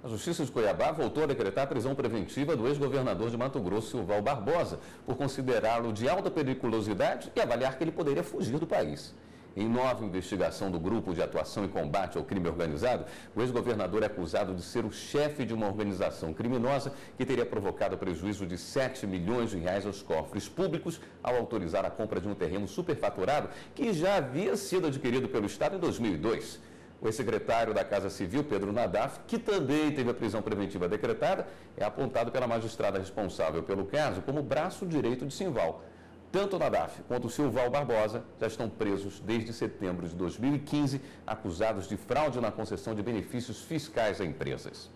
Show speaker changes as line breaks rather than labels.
A Justiça de Cuiabá voltou a decretar a prisão preventiva do ex-governador de Mato Grosso, Silval Barbosa, por considerá-lo de alta periculosidade e avaliar que ele poderia fugir do país. Em nova investigação do Grupo de Atuação e Combate ao Crime Organizado, o ex-governador é acusado de ser o chefe de uma organização criminosa que teria provocado prejuízo de 7 milhões de reais aos cofres públicos ao autorizar a compra de um terreno superfaturado que já havia sido adquirido pelo Estado em 2002. O ex-secretário da Casa Civil, Pedro Nadaf, que também teve a prisão preventiva decretada, é apontado pela magistrada responsável pelo caso como braço direito de Silval. Tanto o Nadaf quanto o Silval Barbosa já estão presos desde setembro de 2015, acusados de fraude na concessão de benefícios fiscais a empresas.